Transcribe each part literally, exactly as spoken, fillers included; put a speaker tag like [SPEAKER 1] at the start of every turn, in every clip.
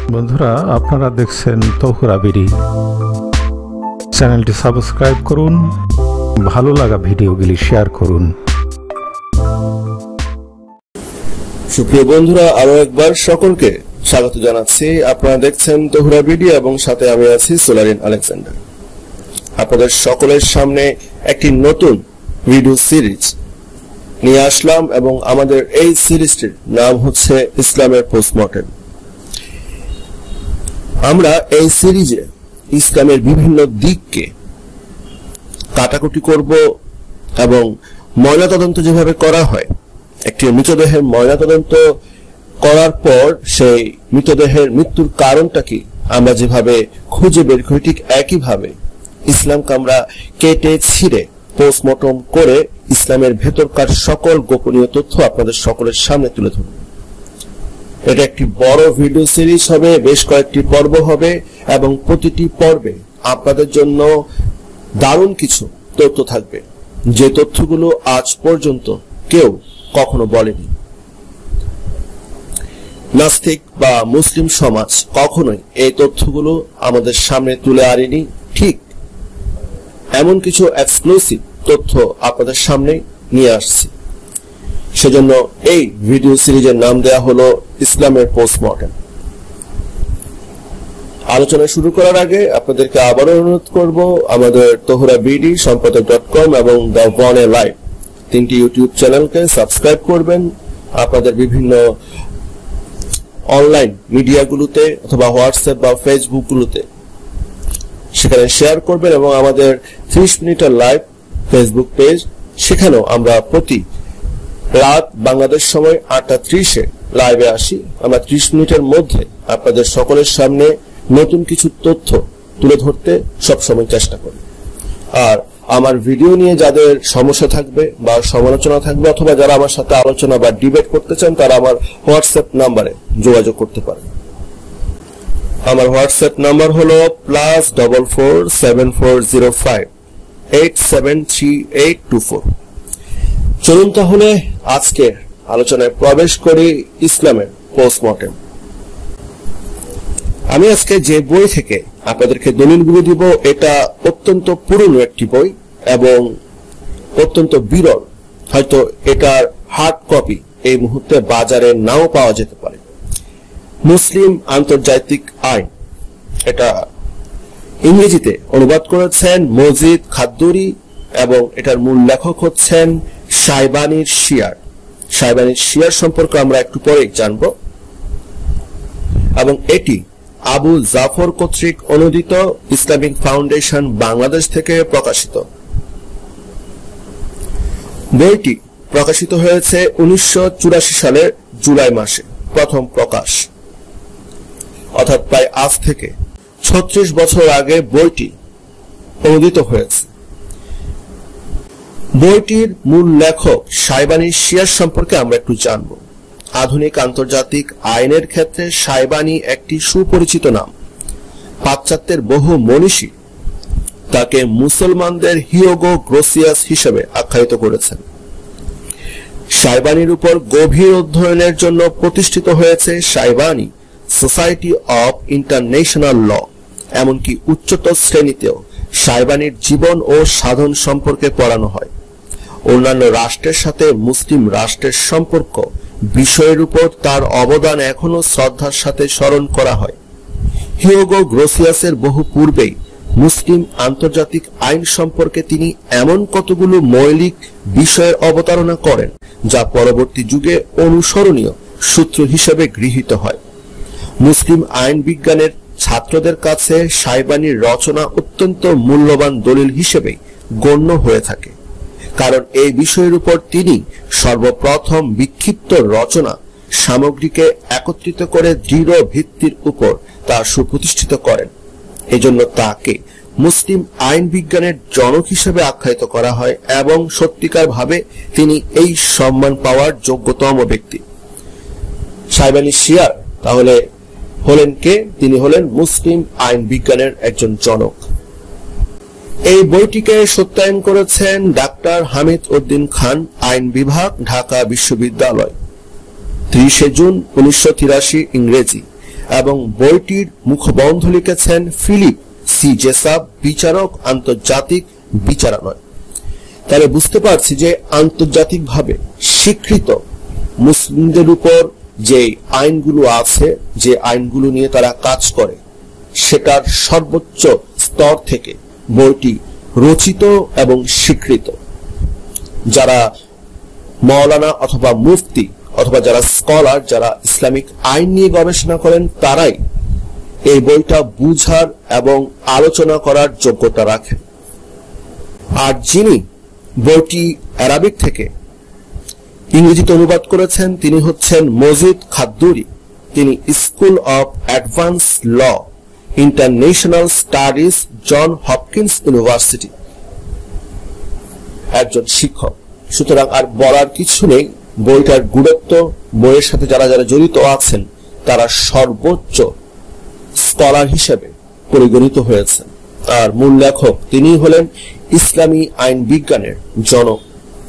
[SPEAKER 1] বন্ধুরা, আপনারা দেখছেন তহুরা বিডি। চ্যানেলটি সাবস্ক্রাইব করুন, ভালো লাগা ভিডিওগুলি শেয়ার করুন।
[SPEAKER 2] সুপ্রিয় বন্ধুরা, আরো একবার সকলকে স্বাগত জানাচ্ছি। আপনারা দেখছেন তহুরা বিডি এবং সাথে আমি আছি সোলারিন আলেকজান্ডার। আপনাদের সকলের সামনে একটি নতুন ভিডিও সিরিজ নিয়ে আসলাম এবং আমাদের এই সিরিজটির নাম হচ্ছে ইসলামের পোস্টমর্টেম। আমরা এই সিরিজে ইসলামের বিভিন্ন দিককে কাটাকুটি করব এবং ময়নাতদন্ত যেভাবে করা হয়, একটি মৃতদেহের ময়নাতদন্ত করার পর সেই মৃতদেহের মৃত্যুর কারণটা কি আমরা যেভাবে খুঁজে বের করি, ঠিক একইভাবে ইসলামকে আমরা কেটে ছিঁড়ে পোস্টমর্টম করে ইসলামের ভেতরকার সকল গোপনীয় তথ্য আপনাদের সকলের সামনে তুলে ধরব। এটা একটি বড় ভিডিও সিরিজ হবে, বেশ কয়েকটি পর্ব হবে এবং প্রতিটি পর্বে আপনাদের জন্য দারুণ কিছু তথ্য থাকবে, যে তথ্যগুলো আজ পর্যন্ত কেউ কখনো বলেনি। নাস্তিক বা মুসলিম সমাজ কখনোই এই তথ্যগুলো আমাদের সামনে তুলে আনেনি। ঠিক এমন কিছু এক্সক্লুসিভ তথ্য আপনাদের সামনে নিয়ে আসছি। সেজন্য এই ভিডিও সিরিজের নাম দেয়া হলো ইসলামের পোস্টমর্টেম। আলোচনা শুরু করার আগে আপনাদেরকে আবারও অনুরোধ করব, আমাদের তহুরা বিডি, সম্পাদক ডট কম এবং দ্য ওয়ান এ লাইভ তিনটি ইউটিউব চ্যানেলকে সাবস্ক্রাইব করবেন। আপনাদের বিভিন্ন অনলাইন মিডিয়াগুলোতে অথবা হোয়াটসঅ্যাপ বা ফেসবুক গুলোতে সেখানে শেয়ার করবেন এবং আমাদের ত্রিশ মিনিটের লাইভ ফেসবুক পেজ, সেখানেও আমরা প্রতি রাত বাংলাদেশ সময় আটটা ত্রিশে লাইভে আসি। আমরা ত্রিশ মিনিটের মধ্যে আপনাদের সকলের সামনে নতুন কিছু তথ্য তুলে ধরতে সবসময় চেষ্টা করি। আর আমার ভিডিও নিয়ে যাদের সমস্যা থাকবে বা সমালোচনা থাকবে অথবা যারা আমার সাথে আলোচনা বা ডিবেট করতে চান, তারা আমার হোয়াটসঅ্যাপ নাম্বারে যোগাযোগ করতে পারেন। আমার হোয়াটসঅ্যাপ নাম্বার হলো plus double four seven four zero five eight seven three eight two four. চলুন তাহলে আজকে আলোচনায় প্রবেশ করি, ইসলামের পোস্টমর্টেম। আমি আজকে যে বই থেকে আপনাদেরকে দলিলগুলো দিব, এটা অত্যন্ত পুরনো একটি বই এবং অত্যন্ত বিরল। হয়তো এটার হার্ড কপি এই মুহূর্তে বাজারে নাও পাওয়া যেতে পারে। মুসলিম আন্তর্জাতিক আইন, এটা ইংরেজিতে অনুবাদ করেছেন মজিদ খাদ্দুরি এবং এটার মূল লেখক হচ্ছেন শাইবানির শিয়ার। শাইবানির শিয়ার সম্পর্কে আমরা একটু পরেই জানব এবং এটি আবু জাফর কর্তৃক অনুদিত, ইসলামিক ফাউন্ডেশন বাংলাদেশ থেকে প্রকাশিত। বইটি প্রকাশিত হয়েছে উনিশশো চুরাশি সালের জুলাই মাসে, প্রথম প্রকাশ, অর্থাৎ প্রায় আজ থেকে ছত্রিশ বছর আগে বইটি অনুদিত হয়েছে। বইটির মূল লেখক শাইবানি শিয়ার সম্পর্কে আমরা একটু জানব। আধুনিক আন্তর্জাতিক আইনের ক্ষেত্রে শাইবানি একটি সুপরিচিত নাম। পাশ্চাত্যের বহু মনীষী তাকে মুসলমানদের হিয়োগো গ্রোসিয়াস হিসেবে আখ্যায়িত করেছেন। শাইবানির উপর গভীর অধ্যয়নের জন্য প্রতিষ্ঠিত হয়েছে Shaybani society of international law. এমনকি উচ্চতর শ্রেণীতেও শাইবানির জীবন ও সাধন সম্পর্কে পড়ানো হয়। অন্যান্য রাষ্ট্রের সাথে মুসলিম রাষ্ট্রের সম্পর্ক বিষয়ের উপর তার অবদান এখনো শ্রদ্ধার সাথে স্মরণ করা হয়। হিয়োগো গ্রোসিয়াসের বহু পূর্বেই মুসলিম আন্তর্জাতিক আইন সম্পর্কে তিনি এমন কতগুলো মৌলিক বিষয়ের অবতারণা করেন যা পরবর্তী যুগে অনুসরণীয় সূত্র হিসেবে গৃহীত হয়। মুসলিম আইন বিজ্ঞানের ছাত্রদের কাছে শাইবানির রচনা অত্যন্ত মূল্যবান দলিল হিসেবে গণ্য হয়ে থাকে, কারণ এই বিষয়ের উপর তিনি সর্বপ্রথম বিক্ষিপ্ত রচনা সামগ্রীকে একত্রিত করে দৃঢ় ভিত্তির উপর তা সুপ্রতিষ্ঠিত করেন। এজন্য তাকে মুসলিম আইন বিজ্ঞানের জনক হিসেবে আখ্যায়িত করা হয় এবং সত্যিকার ভাবে তিনি এই সম্মান পাওয়ার যোগ্যতম ব্যক্তি। শাইবানি শিয়ার তাহলে হলেন কে? তিনি হলেন মুসলিম আইন বিজ্ঞানের একজন জনক। এই বইটিকে সত্যায়ন করেছেন ডাক্তার হামিদ উদ্দিন খান, আইন বিভাগ, ঢাকা বিশ্ববিদ্যালয়, ত্রিশে জুন উনিশশো তিরাশি ইংরেজি এবং বইটির মুখবন্ধ লিখেছেন ফিলিপ সি জেসাপ, বিচারক, আন্তর্জাতিক বিচারালয়। তাহলে বুঝতে পারছি যে আন্তর্জাতিকভাবে স্বীকৃত মুসলিমদের উপর যে আইনগুলো আছে, যে আইনগুলো নিয়ে তারা কাজ করে, সেটার সর্বোচ্চ স্তর থেকে বইটি রচিত এবং স্বীকৃত। যারা মাওলানা অথবা মুফতি অথবা যারা স্কলার, যারা ইসলামিক আইন নিয়ে গবেষণা করেন, তারাই এই বইটা বুঝার এবং আলোচনা করার যোগ্যতা রাখেন। আর যিনি বইটি আরবিক থেকে ইংরেজিতে অনুবাদ করেছেন তিনি হচ্ছেন মজিদ খাদ্দুরি। তিনি school of advance law, international studies, John Hopkins university একজন শিক্ষক। সুতরাং আর বলার কিছু নেই, বইটার গুরুত্ব, বইয়ের সাথে যারা যারা জড়িত আছেন তারা সর্বোচ্চ স্কলার হিসেবে পরিগণিত হয়েছেন। আর মূল লেখক তিনি হলেন ইসলামী আইন বিজ্ঞানের জনক।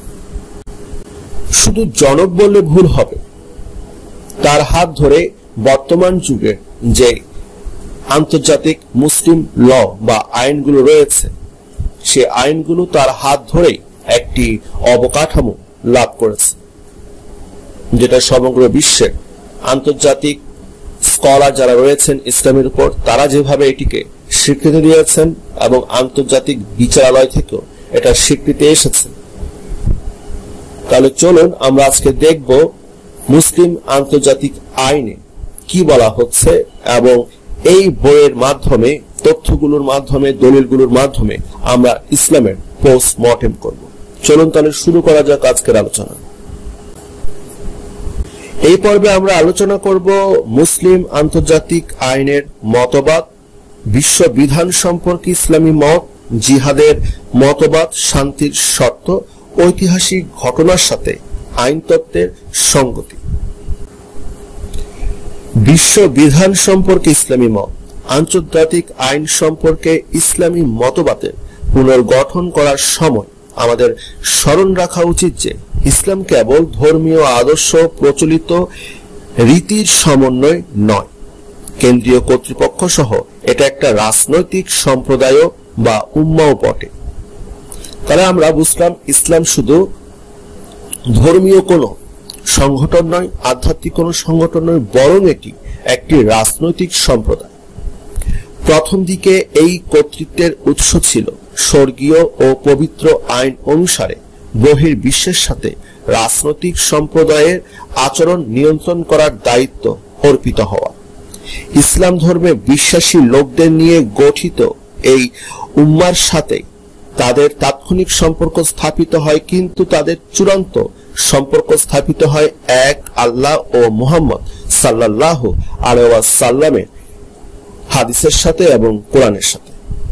[SPEAKER 2] শুধু জনক বললে ভুল হবে, তার হাত ধরে বর্তমান যুগের যে আন্তর্জাতিক মুসলিম ল বা আইনগুলো রয়েছে, সে আইনগুলো তার হাত ধরেই একটি অবকাঠামো লাভ করেছে, যেটা সমগ্র বিশ্বের আন্তর্জাতিক স্কলার যারা রয়েছেন ইসলামের উপর, তারা যেভাবে এটিকে স্বীকৃতি দিয়েছেন এবং আন্তর্জাতিক বিচারালয় থেকেও এটা স্বীকৃতি এসেছে। তাহলে চলুন আমরা আজকে দেখব মুসলিম আন্তর্জাতিক আইনে কি বলা হচ্ছে এবং এই বইয়ের মাধ্যমে, তথ্যগুলোর মাধ্যমে, দলিলগুলোর মাধ্যমে আমরা ইসলামের পোস্টমর্টেম করব। চলুন তাহলে শুরু করা যাক আজকের আলোচনা। এই পর্বে আমরা আলোচনা করব মুসলিম আন্তর্জাতিক আইনের মতবাদ, বিশ্ব বিধান সম্পর্কে ইসলামী মত, জিহাদের মতবাদ, শান্তির শর্ত, ঐতিহাসিক ঘটনার সাথে আইন তত্ত্বের সঙ্গতি। বিশ্ব বিধান সম্পর্কে ইসলামী মত। আন্তর্জাতিক আইন সম্পর্কে ইসলামী মতবাদের পুনর্গঠন করার সময় আমাদের স্মরণ রাখা উচিত যে ইসলাম কেবল ধর্মীয় আদর্শ, প্রচলিত রীতির সমন্বয় নয়, কেন্দ্রীয় কর্তৃপক্ষ সহ এটা একটা রাজনৈতিক সম্প্রদায় বা উম্মাও বটে। তাহলে আমরা বুঝলাম ইসলাম শুধু ধর্মীয় কোনো সংগঠন নয়, আধ্যাত্মিক কোনো সংগঠন নয়, বরং এটি একটি রাজনৈতিক সম্প্রদায়। প্রথম দিকে এই কর্তৃত্বের উৎস ছিল স্বর্গীয় ও পবিত্র আইন অনুসারে বহির্বিশ্বের সাথে রাজনৈতিক সম্প্রদায়ের আচরণ নিয়ন্ত্রণ করার দায়িত্ব অর্পিত হওয়া। ইসলাম ধর্মে বিশ্বাসী লোকদের নিয়ে গঠিত এই উম্মার সাথে তাদের তাৎক্ষণিক সম্পর্ক স্থাপিত হয়, কিন্তু তাদের চূড়ান্ত সম্পর্ক স্থাপিত হয় এক আল্লাহ ও মুহাম্মদ সাল্লাল্লাহু আলাইহি ওয়াসাল্লামের হাদিসের সাথে এবং কোরআনের সাথে।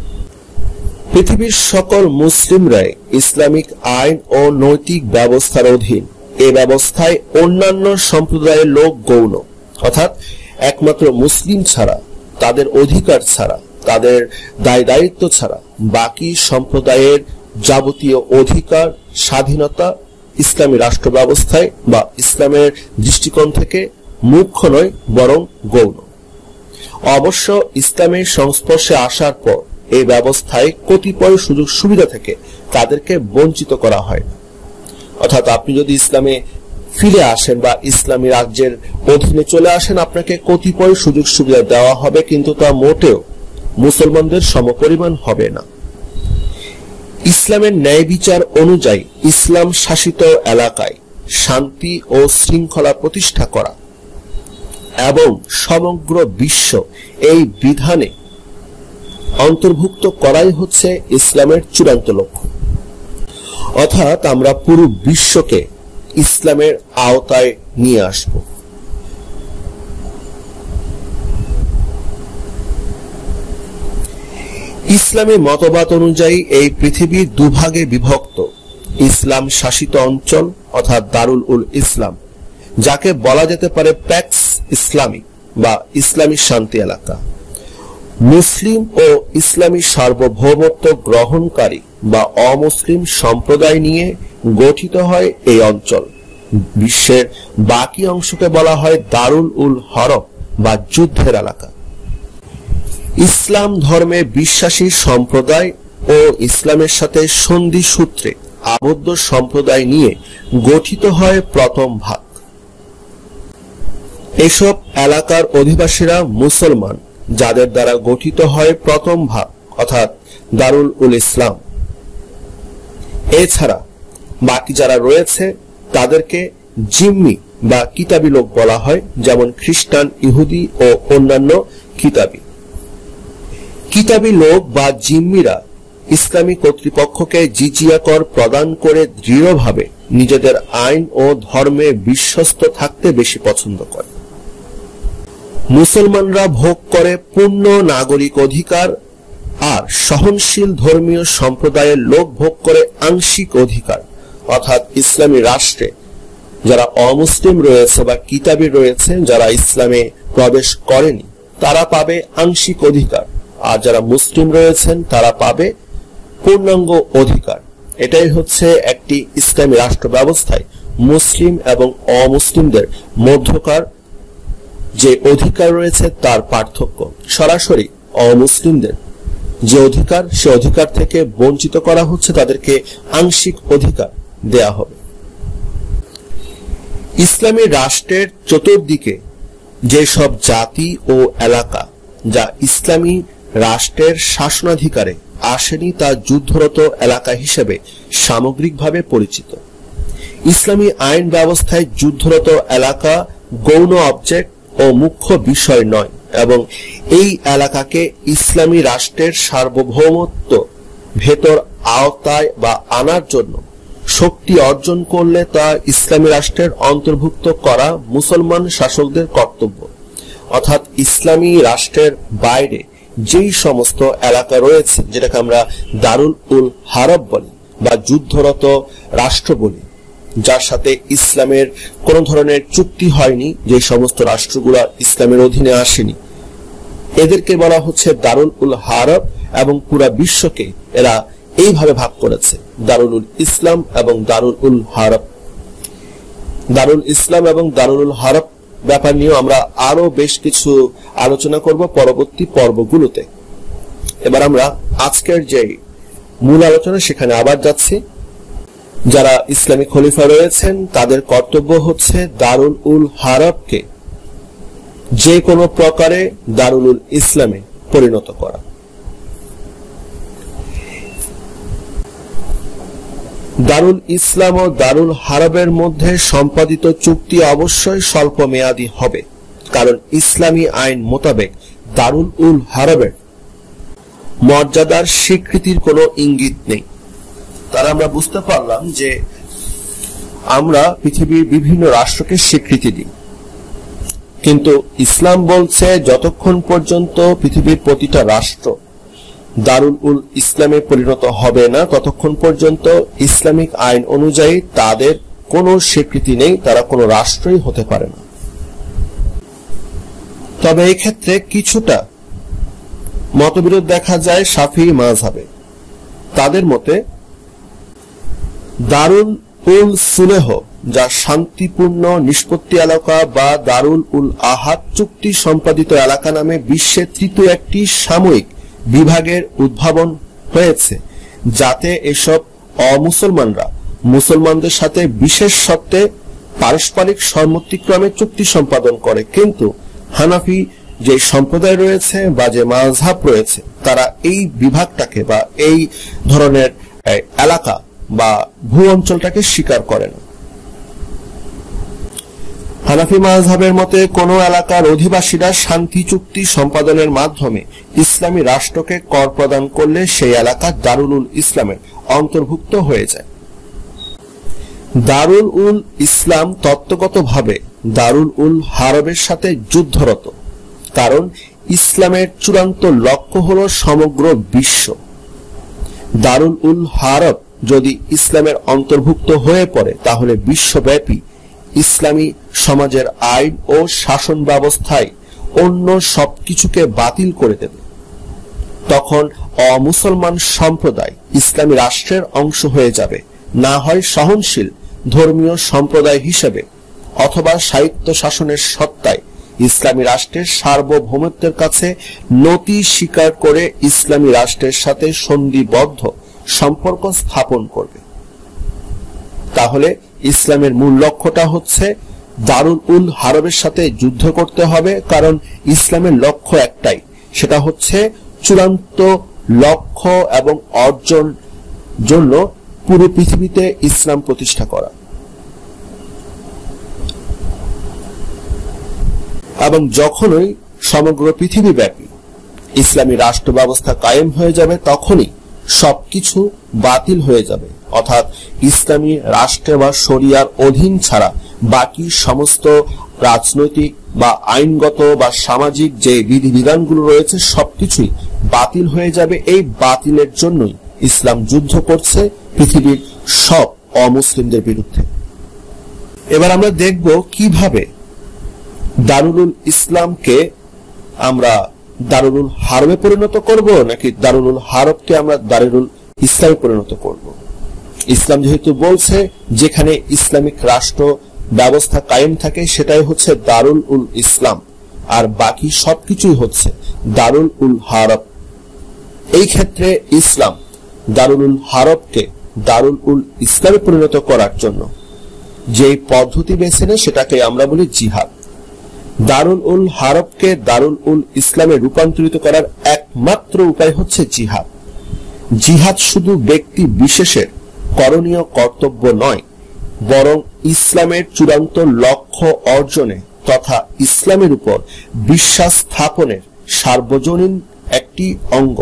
[SPEAKER 2] পৃথিবীর সকল মুসলিমরাই ইসলামিক আইন ও নৈতিক ব্যবস্থার অধীন। এই ব্যবস্থায় অন্যান্য সম্প্রদায়ের লোক গৌণ, অর্থাৎ একমাত্র মুসলিম ছাড়া, তাদের অধিকার ছাড়া, তাদের দায় দায়িত্ব ছাড়া বাকি সম্প্রদায়ের যাবতীয় অধিকার, স্বাধীনতা ইসলামী রাষ্ট্র ব্যবস্থায় বা ইসলামের দৃষ্টিকোণ থেকে মুখ্য নয়, বরং গৌণ। অবশ্য ইসলামের সংস্পর্শে আসার পর এই ব্যবস্থায় কতিপয় সুযোগ সুবিধা থেকে তাদেরকে বঞ্চিত করা হয় না। অর্থাৎ আপনি যদি ইসলামে ফিরে আসেন বা ইসলামী রাজ্যের অধীনে চলে আসেন, আপনাকে কতিপয় সুযোগ সুবিধা দেওয়া হবে, কিন্তু তা মোটেও মুসলমানদের সমপরিমাণ হবে না। ইসলামের ন্যায় বিচার অনুযায়ী ইসলাম শাসিত এলাকায় শান্তি ও শৃঙ্খলা প্রতিষ্ঠা করা এবং সমগ্র বিশ্ব এই বিধানে অন্তর্ভুক্ত করাই হচ্ছে ইসলামের চূড়ান্ত লক্ষ্য। অর্থাৎ আমরা পুরো বিশ্বকে ইসলামের আওতায় নিয়ে আসব। ইসলামী মতবাদ অনুযায়ী এই পৃথিবী দুভাগে বিভক্ত। ইসলাম শাসিত অঞ্চল অর্থাৎ দারুল উল ইসলাম, যাকে বলা যেতে পারে প্যাক্স ইসলামী বা ইসলামী শান্তি এলাকা। মুসলিম ও ইসলামী সার্বভৌমত্ব গ্রহণকারী বা অমুসলিম সম্প্রদায় নিয়ে গঠিত হয় এই অঞ্চল। বিশ্বের বাকি অংশকে বলা হয় দারুল উল হরব বা যুদ্ধের এলাকা। ইসলাম ধর্মে বিশ্বাসী সম্প্রদায় ও ইসলামের সাথে সন্ধি সূত্রে আবদ্ধ সম্প্রদায় নিয়ে গঠিত হয় প্রথম ভাগ। এসব এলাকার অধিবাসীরা মুসলমান, যাদের দ্বারা গঠিত হয় প্রথম ভাগ অর্থাৎ দারুল উল ইসলাম। এছাড়া বাকি যারা রয়েছে তাদেরকে জিম্মি বা কিতাবী লোক বলা হয়, যেমন খ্রিস্টান, ইহুদি ও অন্যান্য কিতাবী। কিতাবী লোক বা জিম্মিরা ইসলামী কর্তৃপক্ষকে জিজিয়া কর প্রদান করে দৃঢ়ভাবে নিজেদের আইন ও ধর্মে বিশ্বস্ত থাকতে বেশি পছন্দ করে। মুসলমানরা ভোগ করে পূর্ণ নাগরিক অধিকার, আর সহনশীল ধর্মীয় সম্প্রদায়ের লোক ভোগ করে আংশিক অধিকার, অর্থাৎ ইসলামী রাষ্ট্রে যারা অমুসলিম রয়েছে বা কিতাবী রয়েছে, যারা ইসলামে প্রবেশ করেনি, তারা পাবে আংশিক অধিকার, আর যারা মুসলিম রয়েছেন তারা পাবে পূর্ণাঙ্গ অধিকার। এটাই হচ্ছে একটি ইসলামী রাষ্ট্র ব্যবস্থায় মুসলিম এবং অমুসলিমদের মধ্যকার যে অধিকার রয়েছে তার পার্থক্য। সরাসরি অমুসলিমদের যে অধিকার, সে অধিকার থেকে বঞ্চিত করা হচ্ছে, তাদেরকে আংশিক অধিকার দেয়া হবে। ইসলামী রাষ্ট্রের চতুর্দিকে যেসব জাতি ও এলাকা যা ইসলামী রাষ্ট্রের শাসনাধিকারে আসেনি তা যুদ্ধরত এলাকা হিসেবে সামগ্রিকভাবে পরিচিত। ইসলামী আইন ব্যবস্থায় যুদ্ধরত এলাকা গৌণ অবজেক্ট ও মুখ্য বিষয় নয়, এবং এই এলাকাকে ইসলামী রাষ্ট্রের সার্বভৌমত্ব ভেতর আওতায় বা আনার জন্য শক্তি অর্জন করলে তা ইসলামী রাষ্ট্রের অন্তর্ভুক্ত করা মুসলমান শাসকদের কর্তব্য। অর্থাৎ ইসলামী রাষ্ট্রের বাইরে যেই সমস্ত এলাকা রয়েছে, যেটাকে আমরা দারুল উল হারব বলি বা যুদ্ধরত রাষ্ট্র বলি, যার সাথে ইসলামের কোন ধরনের চুক্তি হয়নি, যে সমস্ত রাষ্ট্রগুলো ইসলামের অধীনে আসেনি, এদেরকে বলা হচ্ছে দারুল উল হারব। এবং পুরা বিশ্বকে এরা এইভাবে ভাগ করেছে, দারুল উল ইসলাম এবং দারুল উল হারব। দারুল ইসলাম এবং দারুল উল হারব ব্যাপার নিয়ে আমরা আরো বেশ কিছু আলোচনা করব পরবর্তী পর্বগুলোতে। এবার আমরা আজকের যে মূল আলোচনা সেখানে আবার যাচ্ছি। যারা ইসলামী খলিফা রয়েছেন তাদের কর্তব্য হচ্ছে দারুল উল হারবকে যে কোনো প্রকারে দারুল উল ইসলামে পরিণত করা। দারুল ইসলাম ও দারুল হারবের মধ্যে সম্পাদিত চুক্তি অবশ্যই স্বল্প মেয়াদী হবে, কারণ ইসলামী আইন মোতাবেক দারুল উল হারবের মর্যাদার স্বীকৃতির কোনো ইঙ্গিত নেই। তারা আমরা বুঝতে পারলাম যে আমরা পৃথিবীর বিভিন্ন রাষ্ট্রকে স্বীকৃতি দিই, কিন্তু ইসলাম বলছে যতক্ষণ পর্যন্ত পৃথিবীর প্রতিটা রাষ্ট্র দারুল উল ইসলামে পরিণত হবে না, ততক্ষণ পর্যন্ত ইসলামিক আইন অনুযায়ী তাদের কোনো স্বীকৃতি নেই, তারা কোনো রাষ্ট্রই হতে পারে না। তবে এই ক্ষেত্রে কিছুটা মতবিরোধ দেখা যায় শাফিঈ মাযহাবে। তাদের মতে দারুল উল সুলেহ, যা শান্তিপূর্ণ নিষ্পত্তি এলাকা বা দারুল উল আহাদ চুক্তি সম্পাদিত এলাকা নামে বিশ্বের তৃতীয় একটি সাময়িক বিভাগের উদ্ভাবন হয়েছে, যাতে এসব অমুসলমানরা মুসলমানদের সাথে বিশেষ শর্তে পারস্পরিক সম্মতিক্রমে চুক্তি সম্পাদন করে। কিন্তু হানাফি যে সম্প্রদায় রয়েছে বা যে মাযহাব রয়েছে, তারা এই বিভাগটাকে বা এই ধরনের এলাকা বা ভূ অঞ্চলটাকে স্বীকার করে না। হানাফি মাযহাবের মতে কোন এলাকার অধিবাসীরা শান্তি চুক্তি সম্পাদনের মাধ্যমে ইসলামী রাষ্ট্রকে কর প্রদান করলে সেই এলাকা দারুল উল ইসলামের অন্তর্ভুক্ত হয়ে যায়। দারুল উল ইসলাম তত্ত্বগতভাবে দারুল উল হারবের সাথে যুদ্ধরত, কারণ ইসলামের চূড়ান্ত লক্ষ্য হল সমগ্র বিশ্ব। দারুল উল হারব যদি ইসলামের অন্তর্ভুক্ত হয়ে পড়ে, তাহলে বিশ্বব্যাপী ইসলামী সমাজের আইন ও শাসন ব্যবস্থায় অন্য সবকিছুকে বাতিল করে দেবে। তখন অমুসলমান সম্প্রদায় ইসলামী রাষ্ট্রের অংশ হয়ে যাবে, না হয় সহনশীল ধর্মীয় সম্প্রদায় হিসেবে, অথবা সাহিত্য শাসনের সত্তায় ইসলামী রাষ্ট্রের সার্বভৌমত্বের কাছে নতি স্বীকার করে ইসলামী রাষ্ট্রের সাথে সন্ধিবদ্ধ সম্পর্ক স্থাপন করবে। তাহলে ইসলামের মূল লক্ষ্যটা হচ্ছে দারুল উল হারবের সাথে যুদ্ধ করতে হবে, কারণ ইসলামের লক্ষ্য একটাই, সেটা হচ্ছে চূড়ান্ত লক্ষ্য এবং অর্জন জন্য পুরো পৃথিবীতে ইসলাম প্রতিষ্ঠা করা। এবং যখনই সমগ্র পৃথিবীব্যাপী ইসলামী রাষ্ট্র ব্যবস্থা কায়েম হয়ে যাবে, তখনই সবকিছু বাতিল হয়ে যাবে, অর্থাৎ ইসলামী রাষ্ট্র বা শরিয়ার অধীন ছাড়া বাকি সমস্ত রাজনৈতিক বা আইনগত বা সামাজিক যে বিধিবিধানগুলো রয়েছে সবকিছুই বাতিল হয়ে যাবে। এই বাতিলের জন্যই ইসলাম যুদ্ধ করছে পৃথিবীর সব অমুসলিমদের বিরুদ্ধে। এবার আমরা দেখব কিভাবে দারুল ইসলামকে আমরা দারুল হারবে পরিণত করব, নাকি দারুল হারবকে আমরা দারুল ইসলামে পরিণত করব। ইসলাম যেহেতু বলছে যেখানে ইসলামিক রাষ্ট্র ব্যবস্থা কায়েম থাকে সেটাই হচ্ছে দারুল উল ইসলাম, আর বাকি সবকিছুই হচ্ছে দারুল উল হারব। এই ক্ষেত্রে ইসলাম দারুল উল হারবকে দারুল উল ইসলামে পরিণত করার জন্য যে পদ্ধতি বেছে নেয় সেটাকে আমরা বলি জিহাদ। দারুল উল হারবকে দারুল উল ইসলামে রূপান্তরিত করার একমাত্র উপায় হচ্ছে জিহাদ। জিহাদ শুধু ব্যক্তি বিশেষের করণীয় কর্তব্য নয়, বরং ইসলামের চূড়ান্ত লক্ষ্য অর্জনে তথা ইসলামের উপর বিশ্বাস স্থাপনের সার্বজনীন একটি অঙ্গ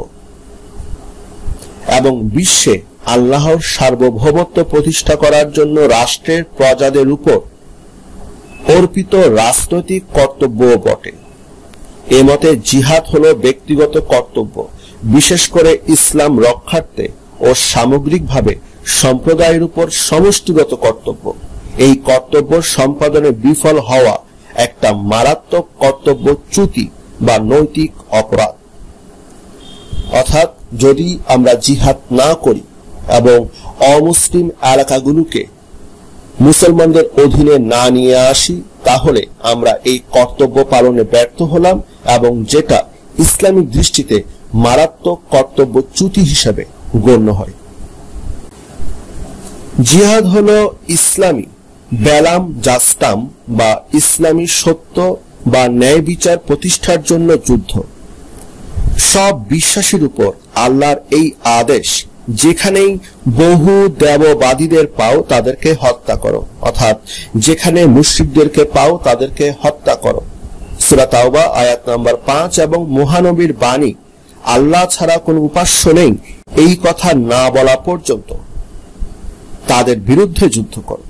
[SPEAKER 2] এবং বিশ্বে আল্লাহর সার্বভৌমত্ব প্রতিষ্ঠা করার জন্য রাষ্ট্রের প্রজাদের উপর অর্পিত রাজনৈতিক কর্তব্যও বটে। এ মতে জিহাদ হলো ব্যক্তিগত কর্তব্য, বিশেষ করে ইসলাম রক্ষার্থে ও সামগ্রিকভাবে সম্প্রদায়ের উপর সমষ্টিগত কর্তব্য। এই কর্তব্য সম্পাদনে বিফল হওয়া একটা মারাত্মক কর্তব্যচ্যুতি বা নৈতিক অপরাধ। অর্থাৎ যদি আমরা জিহাদ না করি এবং অমুসলিম এলাকাগুলোকে মুসলমানদের অধীনে না নিয়ে আসি, তাহলে আমরা এই কর্তব্য পালনে ব্যর্থ হলাম এবং যেটা ইসলামিক দৃষ্টিতে মারাত্মক কর্তব্যচ্যুতি হিসেবে গণ্য হয়। জিহাদ হলো ইসলামী বেলাম জাস্তাম বা ইসলামী সত্য বা ন্যায় বিচার প্রতিষ্ঠার জন্য যুদ্ধ। সব বিশ্বাসীর উপর আল্লাহর এই আদেশ, যেখানেই বহু দেববাদীদের পাও তাদেরকে হত্যা করো, অর্থাৎ যেখানে মুশরিকদেরকে পাও তাদেরকে হত্যা করো। সূরা তাওবা আয়াত নাম্বার পাঁচ। এবং মহানবীর বাণী আল্লাহ ছাড়া কোনো উপাস্য নেই এই কথা না বলা পর্যন্ত তাদের বিরুদ্ধে যুদ্ধ করো।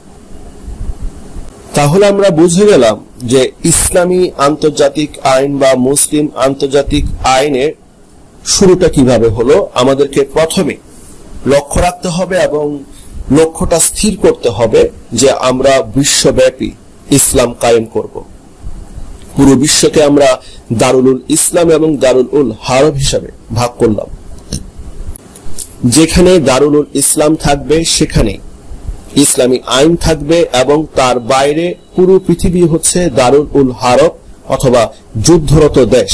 [SPEAKER 2] তাহলে আমরা বুঝে গেলাম যে ইসলামী আন্তর্জাতিক আইন বা মুসলিম আন্তর্জাতিক আইনের শুরুটা কিভাবে হলো। আমাদেরকে প্রথমে লক্ষ্য রাখতে হবে এবং লক্ষ্যটা স্থির করতে হবে যে আমরা বিশ্বব্যাপী ইসলাম কায়েম করব। পুরো বিশ্বকে আমরা দারুল ইসলাম এবং দারুল উল হারব হিসাবে ভাগ করলাম। যেখানে দারুল ইসলাম থাকবে সেখানে ইসলামী আইন থাকবে এবং তার বাইরে পুরো পৃথিবী হচ্ছে দারুল উল হারব অথবা যুদ্ধরত দেশ।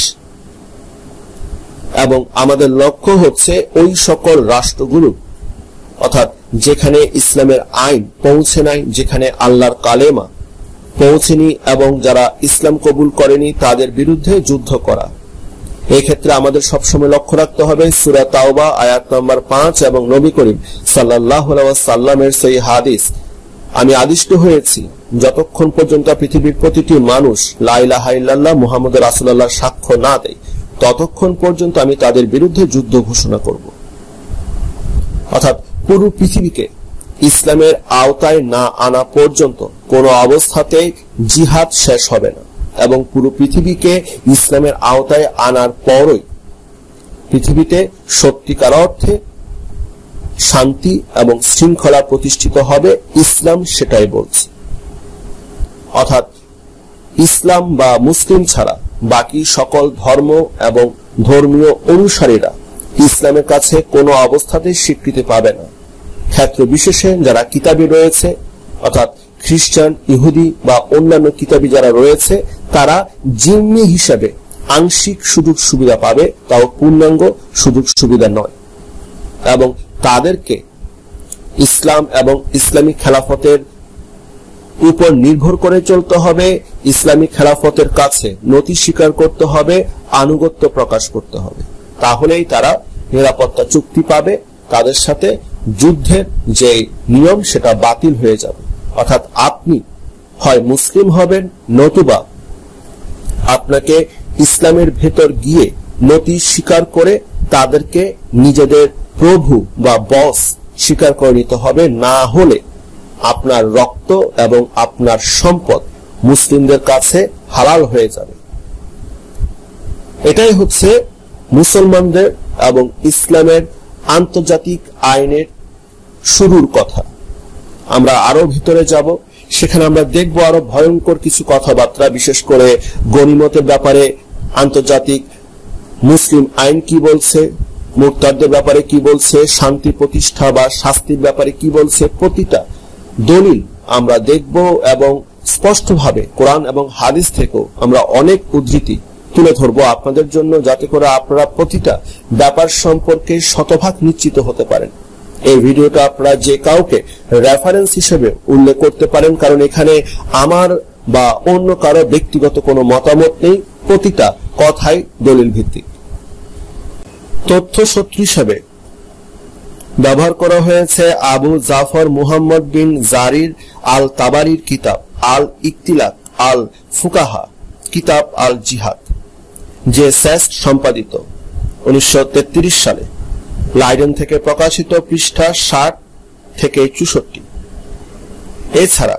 [SPEAKER 2] এবং আমাদের লক্ষ্য হচ্ছে ওই সকল রাষ্ট্রগুলো, অর্থাৎ যেখানে ইসলামের আইন পৌঁছে নাই, যেখানে আল্লাহর কালেমা পৌঁছেনি এবং যারা ইসলাম কবুল করেনি তাদের বিরুদ্ধে যুদ্ধ করা। এই ক্ষেত্রে আমাদের সবসময় লক্ষ্য রাখতে হবে সূরা তাওবা আয়াত নম্বর পাঁচ এবং নবী করিম সাল্লাল্লাহু আলাইহি ওয়াসাল্লামের সেই হাদিস, আমি আদিষ্ট হয়েছি যতক্ষণ পর্যন্ত পৃথিবীর প্রতিটি মানুষ লা ইলাহা ইল্লাল্লাহ মুহাম্মদুর রাসূলুল্লাহ সাক্ষ্য না দেয় ততক্ষণ পর্যন্ত আমি তাদের বিরুদ্ধে যুদ্ধ ঘোষণা করব। অর্থাৎ পুরো পৃথিবীকে ইসলামের আওতায় না আনা পর্যন্ত কোনো অবস্থাতেই জিহাদ শেষ হবে না এবং পুরো পৃথিবীকে ইসলামের আওতায় আনার পরই পৃথিবীতে সত্যিকার অর্থে শান্তি এবং শৃঙ্খলা প্রতিষ্ঠিত হবে। ইসলাম সেটাই বলছে। অর্থাৎ ইসলাম বা মুসলিম ছাড়া বাকি সকল ধর্ম এবং ধর্মীয় অনুসারীরা ইসলামের কাছে কোনো অবস্থাতেই স্বীকৃতি পাবে না। ক্ষেত্র বিশেষে যারা কিতাবী রয়েছে, অর্থাৎ খ্রিস্টান, ইহুদি বা অন্যান্য কিতাবী যারা রয়েছে, তারা জিম্মি হিসাবে আংশিক সুযোগ সুবিধা পাবে, তাও পূর্ণাঙ্গ সুযোগ সুবিধা নয়। এবং তাদেরকে ইসলাম এবং ইসলামী খেলাফতের উপর নির্ভর করে চলতে হবে, ইসলামী খেলাফতের কাছে নথি স্বীকার করতে হবে, আনুগত্য প্রকাশ করতে হবে। তাহলেই তারা নিরাপত্তা চুক্তি পাবে, তাদের সাথে যুদ্ধের যে নিয়ম সেটা বাতিল হয়ে যাবে। অর্থাৎ আপনি হয় মুসলিম হবেন, নতুবা আপনাকে ইসলামের ভেতর গিয়ে নথি স্বীকার করে তাদেরকে নিজেদের প্রভু বা বস স্বীকার করে নিতে হবে, না হলে আপনার রক্ত এবং আপনার সম্পদ মুসলিমদের কাছে হালাল হয়ে যাবে। এটাই হচ্ছে মুসলমানদের এবং ইসলামের আন্তর্জাতিক আইনের শুরুর কথা। আমরা আরো ভিতরে যাব, সেখানে আমরা দেখব আরো ভয়ঙ্কর কিছু কথাবার্তা, বিশেষ করে গনিমতের ব্যাপারে আন্তর্জাতিক মুসলিম আইন কি বলছে, মুরতাদদের ব্যাপারে কি বলছে, শান্তি প্রতিষ্ঠা বা শাস্তির ব্যাপারে কি বলছে। প্রতিটা দলিল আমরা দেখব এবং স্পষ্টভাবে কোরআন এবং হাদিস থেকেও আমরা অনেক উদ্ধৃতি তুলে ধরবো আপনাদের জন্য, যাতে করে আপনারা প্রতিটা ব্যাপার সম্পর্কে শতভাগ নিশ্চিত হতে পারেন। এই ভিডিওটা আপনারা যে কাউকে রেফারেন্স হিসেবে উল্লেখ করতে পারেন, কারণ এখানে আমার বা অন্য কারো ব্যক্তিগত কোনো মতামত নেই, প্রতিটা কথাই দলিল ভিত্তিক। তথ্য সূত্র হিসেবে ব্যবহার করা হয়েছে আবু জাফর মুহাম্মদ বিন জারির আল তাবারির কিতাব আল ইকতিলাক আল ফুকাহা, কিতাব আল জিহাদ, যে সেস্ট সম্পাদিত উনিশশো তেত্রিশ সালে, লাইডেন থেকে প্রকাশিত, পৃষ্ঠা ষাট থেকে চৌষট্টি। এছাড়া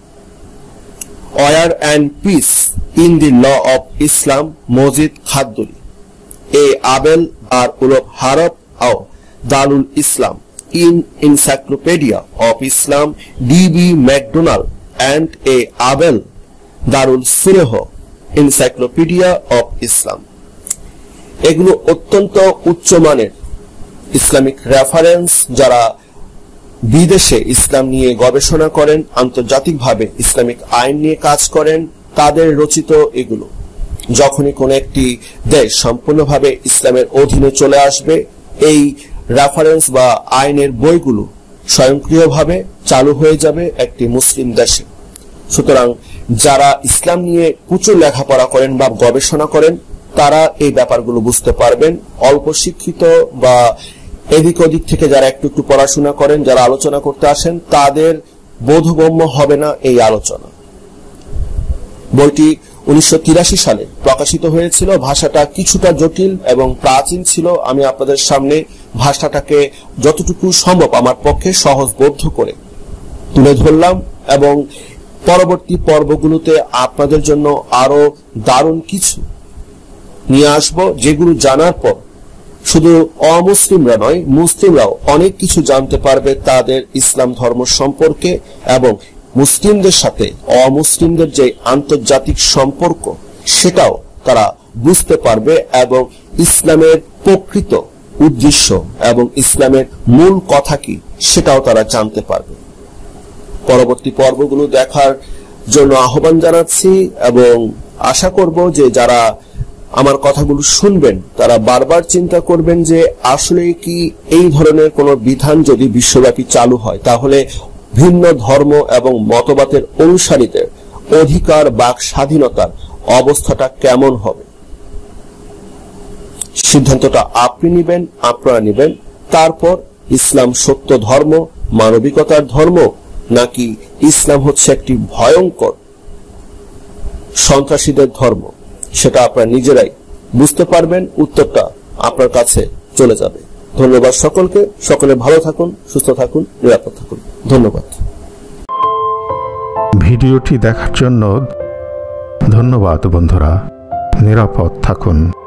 [SPEAKER 2] war and peace in the law of Islam Majid Khadduri, A Abel আর উলব হারব আও দারুল ইসলাম in encyclopedia of Islam D B Macdonald and A Abel দারুল সুরেহ এনসাইক্লোপিডিয়া অফ ইসলাম। এগুলো অত্যন্ত উচ্চমানের ইসলামিক রেফারেন্স। যারা বিদেশে ইসলাম নিয়ে গবেষণা করেন, আন্তর্জাতিকভাবে ইসলামিক আইন নিয়ে কাজ করেন, তাদের রচিত এগুলো। যখনই কোন একটি দেশ সম্পূর্ণভাবে ইসলামের অধীনে চলে আসবে, এই রেফারেন্স বা আইনের বইগুলো স্বয়ংক্রিয়ভাবে চালু হয়ে যাবে একটি মুসলিম দেশে। সুতরাং যারা ইসলাম নিয়ে প্রচুর লেখাপড়া করেন বা গবেষণা করেন, তারা এই ব্যাপারগুলো বুঝতে পারবেন। অল্প শিক্ষিত বা এদিক ওদিক থেকে যারা একটু একটু পড়াশোনা করেন, যারা আলোচনা করতে আসেন, তাদের বোধগম্য হবে না এই আলোচনা। বইটি উনিশশো তিরাশি সালে প্রকাশিত হয়েছিল। ভাষাটা কিছুটা জটিল এবং প্রাচীন ছিল। আমি আপনাদের সামনে ভাষাটাকে যতটুকু সম্ভব আমার পক্ষে সহজবোধ্য করে তুলে ধরলাম, এবং পরবর্তী পর্বগুলোতে আপনাদের জন্য আরো দারুণ কিছু নিয়ে আসবো, যেগুলো জানার পর শুধু অমুসলিমরা নয়, মুসলিমরাও অনেক কিছু জানতে পারবে তাদের ইসলাম ধর্ম সম্পর্কে, এবং মুসলিমদের সাথে অমুসলিমদের যে আন্তর্জাতিক সম্পর্ক সেটাও তারা বুঝতে পারবে, এবং ইসলামের প্রকৃত উদ্দেশ্য এবং ইসলামের মূল কথা কি সেটাও তারা জানতে পারবে। পরবর্তী পর্বগুলো দেখার জন্য আহ্বান জানাচ্ছি, এবং আশা করব যে যারা আমার কথাগুলো শুনবেন তারা বারবার চিন্তা করবেন যে আসলে কি এই ধরনের কোন বিধান যদি বিশ্বব্যাপী চালু হয়, তাহলে ভিন্ন ধর্ম এবং মতবাদের অনুসারীদের অধিকার বাক স্বাধীনতার অবস্থাটা কেমন হবে। সিদ্ধান্তটা আপনি নেবেন, আপনারা নেবেন। তারপর ইসলাম সত্য ধর্ম, মানবিকতার ধর্ম, নাকি ইসলাম হচ্ছে একটি ভয়ঙ্কর সন্ত্রাসীদের ধর্ম, সেটা আপনারা নিজেরাই বুঝতে পারবেন। উত্তরটা আপনার কাছে চলে যাবে। ধন্যবাদ সকলকে। সকলে ভালো থাকুন, সুস্থ থাকুন, নিরাপদ থাকুন। ধন্যবাদ।
[SPEAKER 1] ভিডিওটি দেখার জন্য ধন্যবাদ বন্ধুরা। নিরাপদ থাকুন।